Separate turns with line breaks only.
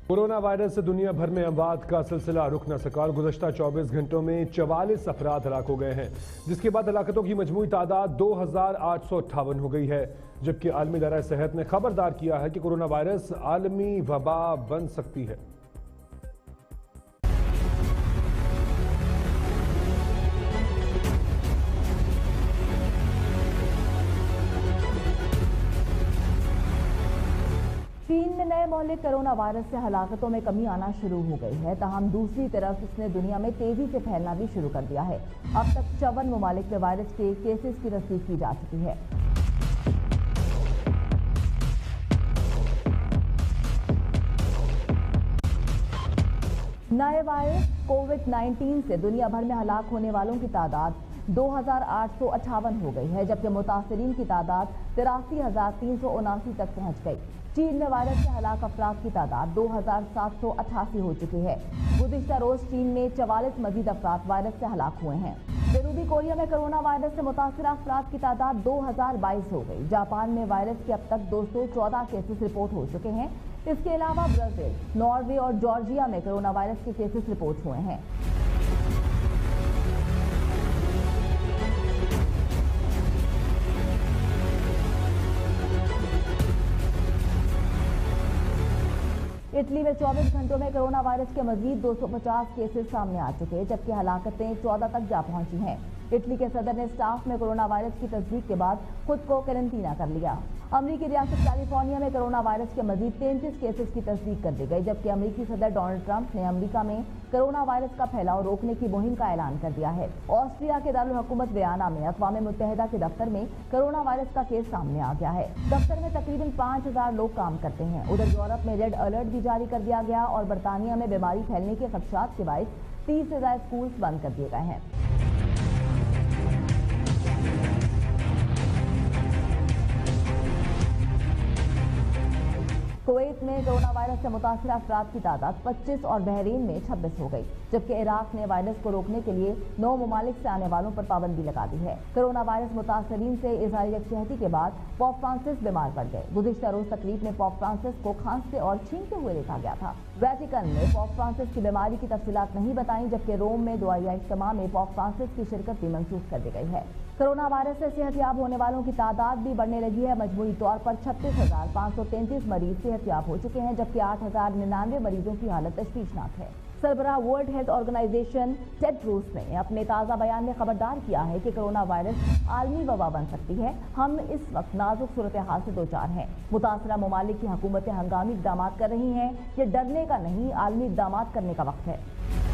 Corona virus से दुनिया भर में अमवात का सिलसिला रुक न सका और गुज़श्ता 24 घंटों में 44 अफराद हलाक हो गए हैं, जिसके बाद हलाकतों की मजमूई तादाद 2858 हो गई है। जबकि आलमी इदारा सेहत ने खबरदार किया है कि कोरोना वायरस आलमी वबा बन सकती है।
चीन में नए मौलिक कोरोना वायरस से हलाकतों में कमी आना शुरू हो गई है, ताहम दूसरी तरफ इसने दुनिया में तेजी से फैलना भी शुरू कर दिया है। अब तक 54 ममालिक में वायरस के केसेस की तस्दीक की जा चुकी है। नए वायरस कोविड-19 से दुनिया भर में हलाक होने वालों की तादाद 2858 हो गई है, जबकि मुतासरीन की तादाद 83,379 तक पहुंच गई। चीन में वायरस से हलाक अफराद की तादाद 2788 हो चुकी है। गुज़िश्ता रोज चीन में 44 मजीद अफराद वायरस से हलाक हुए हैं। जनूबी कोरिया में कोरोना वायरस से मुतासर अफराद की तादाद 2022 हो गई। जापान में वायरस के अब तक 214 केसेस रिपोर्ट हो चुके हैं। इसके अलावा ब्राजील, नॉर्वे और जॉर्जिया में कोरोना वायरस के केसेस रिपोर्ट हुए हैं। इटली में 24 घंटों में कोरोना वायरस के मजीद 250 केसेस सामने आ चुके हैं, जबकि हलाकतें 14 तक जा पहुंची हैं। इटली के सदर ने स्टाफ में कोरोना वायरस की तस्दीक के बाद खुद को क्वारंटीना कर लिया। अमरीकी रियासत कैलिफोर्निया में कोरोना वायरस के मजीद 33 केसेस की तस्दीक कर दी गई, जबकि अमरीकी सदर डोनाल्ड ट्रंप ने अमरीका में कोरोना वायरस का फैलाव रोकने की मुहिम का ऐलान कर दिया है। ऑस्ट्रिया के दारुल हुकूमत वियना में अक़वाम मुत्तहिदा के दफ्तर में कोरोना वायरस का केस सामने आ गया है। दफ्तर में तकरीबन 5000 लोग काम करते हैं। उधर यूरोप में रेड अलर्ट भी जारी कर दिया गया और बरतानिया में बीमारी फैलने के खदशात के बायस 30 से ज्यादा स्कूल बंद कर दिए गए हैं। कुवैत में कोरोना वायरस से मुतासर अफराद की तादाद 25 और बहरीन में 26 हो गई, जबकि इराक ने वायरस को रोकने के लिए 9 ममालिक से आने वालों पर पाबंदी लगा दी है। कोरोना वायरस मुतासरीन से इज़हार यकजहती के बाद पोप फ्रांसिस बीमार पड़ गए। गुज़िश्ता रोज तकरीब में पोप फ्रांसिस को खांसते और छींकते हुए देखा गया था। वेटिकन ने पोप फ्रांसिस की बीमारी की तफसीलात नहीं बताई, जबकि रोम में दुआया इज्तिमा में पोप फ्रांसिस की शिरकत भी मंसूख कर दी गई है। कोरोना वायरस से सेहतयाब होने वालों की तादाद भी बढ़ने लगी है। मजमूई तौर पर 36,533 मरीज सेहतयाब हो चुके हैं, जबकि 8,099 मरीजों की हालत तशवीशनाक है। सरबराह वर्ल्ड हेल्थ ऑर्गेनाइजेशन टेड्रोस ने अपने ताज़ा बयान में खबरदार किया है कि कोरोना वायरस आलमी वबा बन सकती है। हम इस वक्त नाजुक सूरत हाल से दो चार हैं। मुतासरा ममालिक की हुकूमतें हंगामी इक़दाम कर रही हैं। ये डरने का नहीं, आलमी इक़दाम करने का वक्त है।